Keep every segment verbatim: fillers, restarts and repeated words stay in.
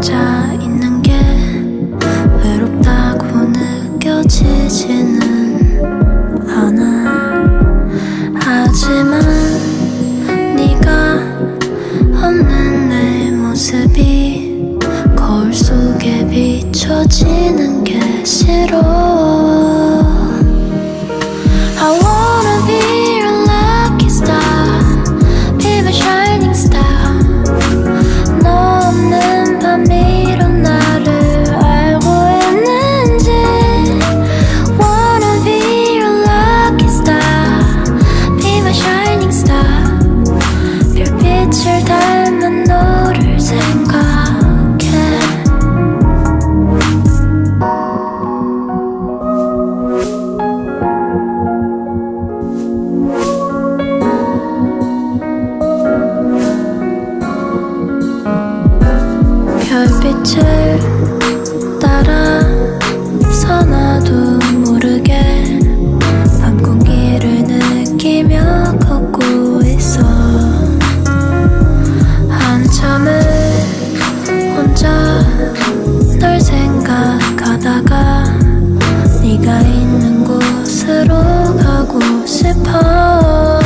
혼자 있는 게 외롭다고 느껴지지는 않아. 하지만 네가 없는 내 모습이 거울 속에 비춰지는 게 싫어. I wanna be your lucky star, be my shining star. 너 없는 밤이로 나를 알고 있는지. Wanna be your lucky star, be my shining star. 별빛을 닮은 너를 생각해. 별빛을 따라서 나도 모르게 밤 공기를 느끼며 걷고 있어. 한참을 혼자 널 생각하다가 네가 있는 곳으로 가고 싶어.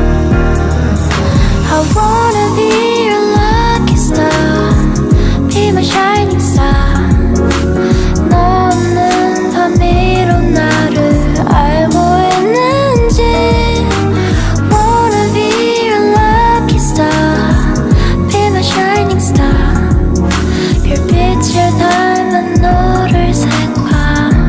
I wanna be your lucky star, be my shining star. 너 없는 밤이로 나를 알고 있는지. Wanna be your lucky star, be my shining star. 별빛을 닮은 너를 생각해.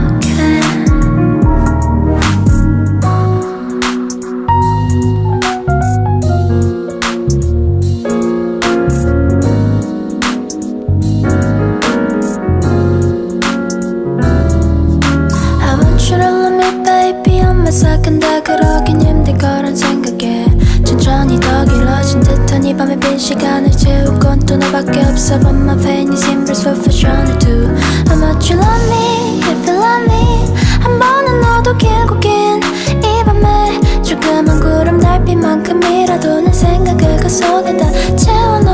근데 그러긴 힘들 거란 생각에 천천히 더 길어진 듯한 이 밤의 빈 시간을 채울 건 또 너밖에 없어. But my pain is inverse for fashion too. How much you love me, if you love me. 한 번은 너도 길고 긴 이 밤에 조그만 구름 달빛만큼이라도 내 생각을 그 속에다 채워.